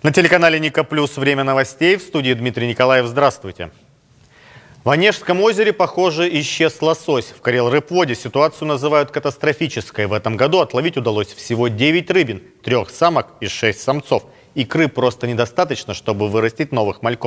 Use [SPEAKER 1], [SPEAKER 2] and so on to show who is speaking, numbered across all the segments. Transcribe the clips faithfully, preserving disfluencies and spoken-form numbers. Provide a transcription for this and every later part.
[SPEAKER 1] На телеканале Ника Плюс время новостей. В студии Дмитрий Николаев. Здравствуйте. В Онежском озере, похоже, исчез лосось. В Карелрыбводе ситуацию называют катастрофической. В этом году отловить удалось всего девять рыбин, трех самок и шесть самцов. Икры просто недостаточно, чтобы вырастить новых мальков.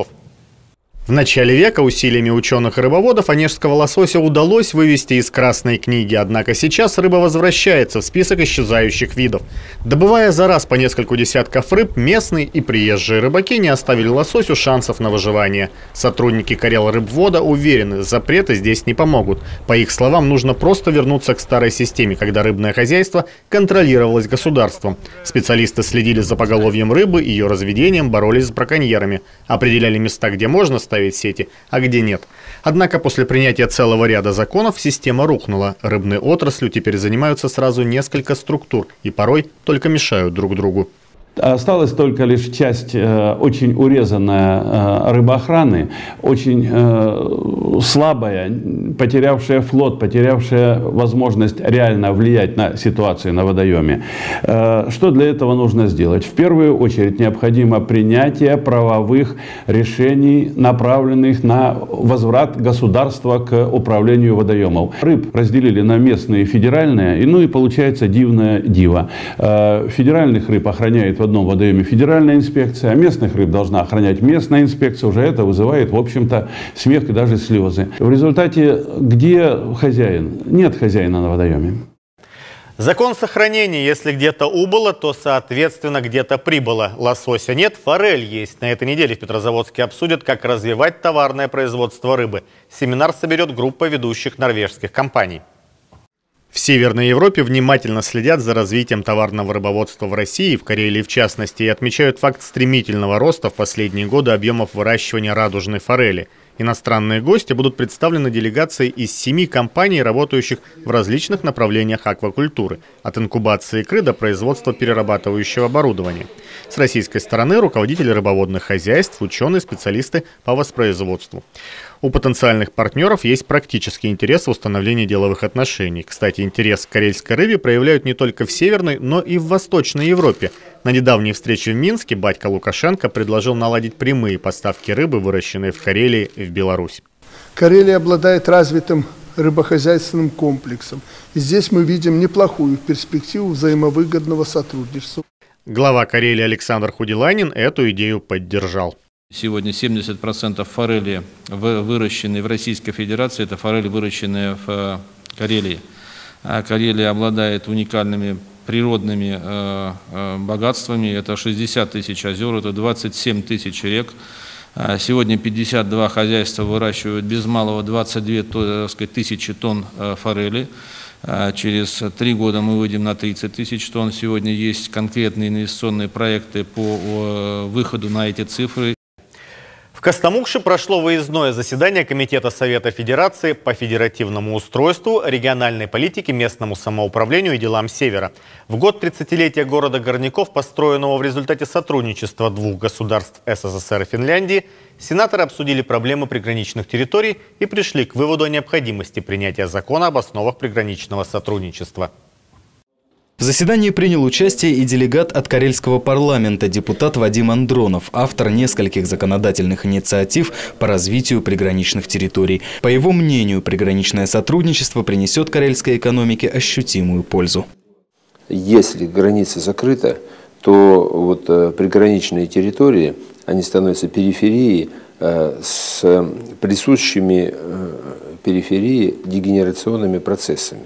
[SPEAKER 1] В начале века усилиями ученых и рыбоводов онежского лосося удалось вывести из Красной книги. Однако сейчас рыба возвращается в список исчезающих видов. Добывая за раз по нескольку десятков рыб, местные и приезжие рыбаки не оставили лососю шансов на выживание. Сотрудники Карелрыбвода уверены, запреты здесь не помогут. По их словам, нужно просто вернуться к старой системе, когда рыбное хозяйство контролировалось государством. Специалисты следили за поголовьем рыбы, ее разведением, боролись с браконьерами. Определяли места, где можно ставить сети, а где нет. Однако после принятия целого ряда законов система рухнула. Рыбной отраслью теперь занимаются сразу несколько структур и порой только мешают друг другу.
[SPEAKER 2] Осталась только лишь часть э, очень урезанная э, рыбоохраны, очень э, слабая, потерявшая флот, потерявшая возможность реально влиять на ситуацию на водоеме. Э, что для этого нужно сделать? В первую очередь необходимо принятие правовых решений, направленных на возврат государства к управлению водоемов. Рыб разделили на местные и федеральные, и, ну и получается дивное диво. Э, федеральных рыб охраняет в одном водоеме федеральная инспекция, а местных рыб должна охранять местная инспекция. Уже это вызывает, в общем-то, смех и даже слезы. В результате, где хозяин? Нет хозяина на водоеме.
[SPEAKER 1] Закон сохранения. Если где-то убыло, то, соответственно, где-то прибыло. Лосося нет, форель есть. На этой неделе в Петрозаводске обсудят, как развивать товарное производство рыбы. Семинар соберет группа ведущих норвежских компаний. В Северной Европе внимательно следят за развитием товарного рыбоводства в России, в Карелии в частности, и отмечают факт стремительного роста в последние годы объемов выращивания радужной форели. Иностранные гости будут представлены делегацией из семи компаний, работающих в различных направлениях аквакультуры, от инкубации икры до производства перерабатывающего оборудования. С российской стороны руководители рыбоводных хозяйств, ученые, специалисты по воспроизводству. У потенциальных партнеров есть практический интерес в установлении деловых отношений. Кстати, интерес к карельской рыбе проявляют не только в Северной, но и в Восточной Европе. На недавней встрече в Минске батька Лукашенко предложил наладить прямые поставки рыбы, выращенной в Карелии, в Беларусь.
[SPEAKER 3] Карелия обладает развитым рыбохозяйственным комплексом. И здесь мы видим неплохую перспективу взаимовыгодного сотрудничества.
[SPEAKER 1] Глава Карелии Александр Худиланин эту идею поддержал.
[SPEAKER 4] Сегодня семьдесят процентов форели, выращенной в Российской Федерации, это форель, выращенная в Карелии. Карелия обладает уникальными природными богатствами. Это шестьдесят тысяч озер, это двадцать семь тысяч рек. Сегодня пятьдесят два хозяйства выращивают без малого двадцать две тысячи тонн форели. Через три года мы выйдем на тридцать тысяч тонн. Сегодня есть конкретные инвестиционные проекты по выходу на эти цифры.
[SPEAKER 1] В Костомукше прошло выездное заседание Комитета Совета Федерации по федеративному устройству, региональной политике, местному самоуправлению и делам Севера. В год тридцатилетия города Горняков, построенного в результате сотрудничества двух государств СССР и Финляндии, сенаторы обсудили проблемы приграничных территорий и пришли к выводу о необходимости принятия закона об основах приграничного сотрудничества.
[SPEAKER 5] В заседании принял участие и делегат от карельского парламента, депутат Вадим Андронов, автор нескольких законодательных инициатив по развитию приграничных территорий. По его мнению, приграничное сотрудничество принесет карельской экономике ощутимую пользу.
[SPEAKER 6] Если граница закрыта, то вот приграничные территории, они становятся периферией с присущими периферии дегенерационными процессами.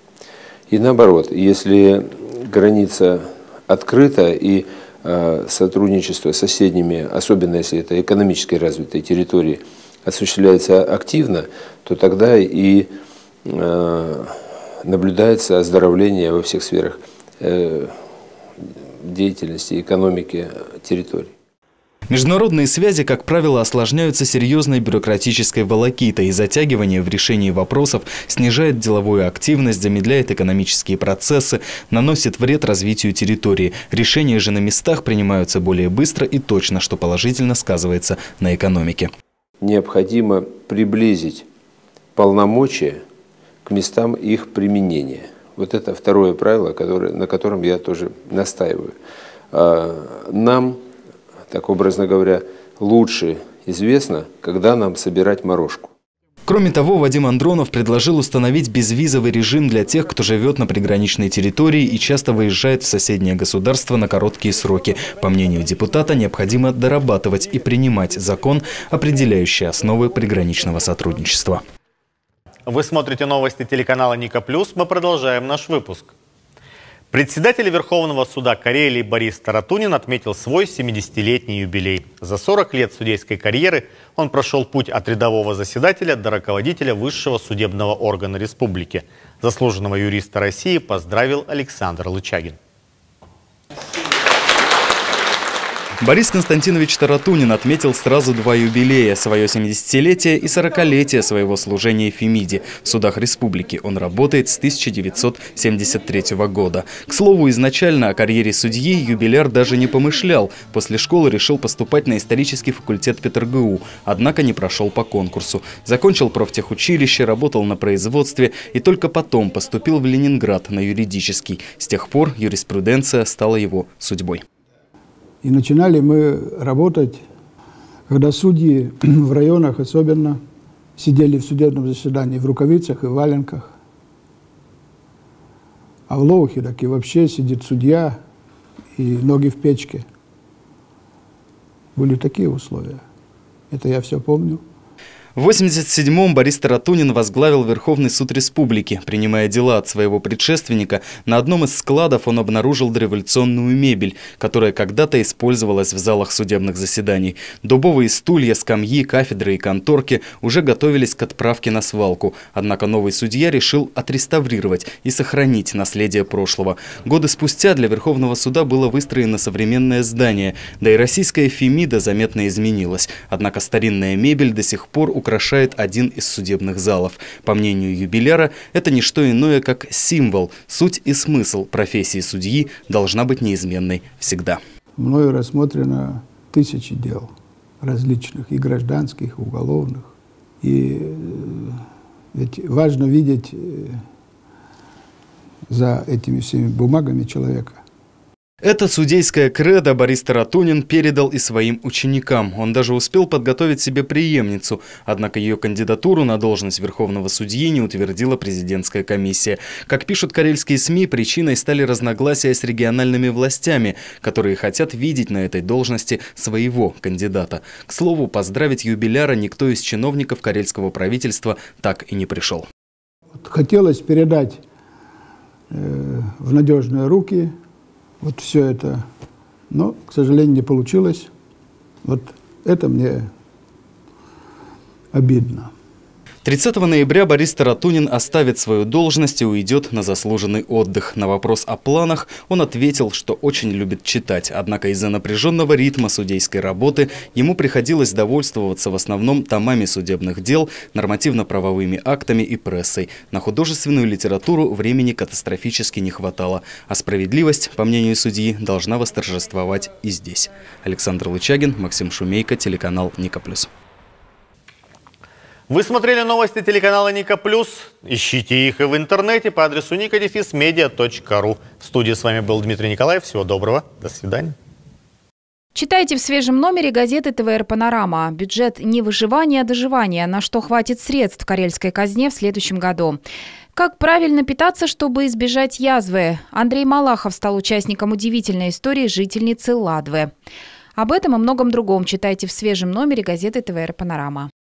[SPEAKER 6] И наоборот, если граница открыта и э, сотрудничество с соседними, особенно если это экономически развитые территории, осуществляется активно, то тогда и э, наблюдается оздоровление во всех сферах э, деятельности, экономики территорий.
[SPEAKER 5] Международные связи, как правило, осложняются серьезной бюрократической волокитой, и затягивание в решении вопросов снижает деловую активность, замедляет экономические процессы, наносит вред развитию территории. Решения же на местах принимаются более быстро и точно, что положительно сказывается на экономике.
[SPEAKER 6] Необходимо приблизить полномочия к местам их применения. Вот это второе правило, которое, на котором я тоже настаиваю. Нам так образно говоря, лучше известно, когда нам собирать морожку.
[SPEAKER 5] Кроме того, Вадим Андронов предложил установить безвизовый режим для тех, кто живет на приграничной территории и часто выезжает в соседнее государство на короткие сроки. По мнению депутата, необходимо дорабатывать и принимать закон, определяющий основы приграничного сотрудничества.
[SPEAKER 1] Вы смотрите новости телеканала Ника Плюс. Мы продолжаем наш выпуск. Председатель Верховного суда Карелии Борис Таратунин отметил свой семидесятилетний юбилей. За сорок лет судейской карьеры он прошел путь от рядового заседателя до руководителя высшего судебного органа республики. Заслуженного юриста России поздравил Александр Лычагин.
[SPEAKER 5] Борис Константинович Таратунин отметил сразу два юбилея – свое семидесятилетие и сорокалетие своего служения Фемиде. В судах республики он работает с тысяча девятьсот семьдесят третьего года. К слову, изначально о карьере судьи юбиляр даже не помышлял. После школы решил поступать на исторический факультет ПетерГУ, однако не прошел по конкурсу. Закончил профтехучилище, работал на производстве и только потом поступил в Ленинград на юридический. С тех пор юриспруденция стала его судьбой.
[SPEAKER 7] И начинали мы работать, когда судьи в районах особенно сидели в судебном заседании в рукавицах и в валенках. А в Лоухе так и вообще сидит судья и ноги в печке. Были такие условия. Это я все помню.
[SPEAKER 5] В восемьдесят седьмом Борис Таратунин возглавил Верховный суд республики. Принимая дела от своего предшественника, на одном из складов он обнаружил дореволюционную мебель, которая когда-то использовалась в залах судебных заседаний. Дубовые стулья, скамьи, кафедры и конторки уже готовились к отправке на свалку. Однако новый судья решил отреставрировать и сохранить наследие прошлого. Годы спустя для Верховного суда было выстроено современное здание, да и российская Фемида заметно изменилась. Однако старинная мебель до сих пор украшает один из судебных залов. По мнению юбиляра, это не что иное, как символ. Суть и смысл профессии судьи должна быть неизменной всегда.
[SPEAKER 7] Мною рассмотрено тысячи дел различных, и гражданских, и уголовных. И ведь важно видеть за этими всеми бумагами человека.
[SPEAKER 5] Это судейское кредо Борис Таратунин передал и своим ученикам. Он даже успел подготовить себе преемницу. Однако ее кандидатуру на должность верховного судьи не утвердила президентская комиссия. Как пишут карельские СМИ, причиной стали разногласия с региональными властями, которые хотят видеть на этой должности своего кандидата. К слову, поздравить юбиляра никто из чиновников карельского правительства так и не пришел.
[SPEAKER 7] Хотелось передать э, в надежные руки вот все это, но, к сожалению, не получилось. Вот это мне обидно.
[SPEAKER 5] тридцатого ноября Борис Таратунин оставит свою должность и уйдет на заслуженный отдых. На вопрос о планах он ответил, что очень любит читать. Однако из-за напряженного ритма судейской работы ему приходилось довольствоваться в основном томами судебных дел, нормативно-правовыми актами и прессой. На художественную литературу времени катастрофически не хватало. А справедливость, по мнению судьи, должна восторжествовать и здесь. Александр Лычагин, Максим Шумейко, телеканал Ника Плюс.
[SPEAKER 1] Вы смотрели новости телеканала Ника Плюс. Ищите их и в интернете по адресу ника дефис медиа точка ру. В студии с вами был Дмитрий Николаев. Всего доброго. До свидания.
[SPEAKER 8] Читайте в свежем номере газеты ТВР «Панорама». Бюджет не выживания, а доживания. На что хватит средств в карельской казне в следующем году. Как правильно питаться, чтобы избежать язвы? Андрей Малахов стал участником удивительной истории жительницы Ладвы. Об этом и многом другом читайте в свежем номере газеты ТВР «Панорама».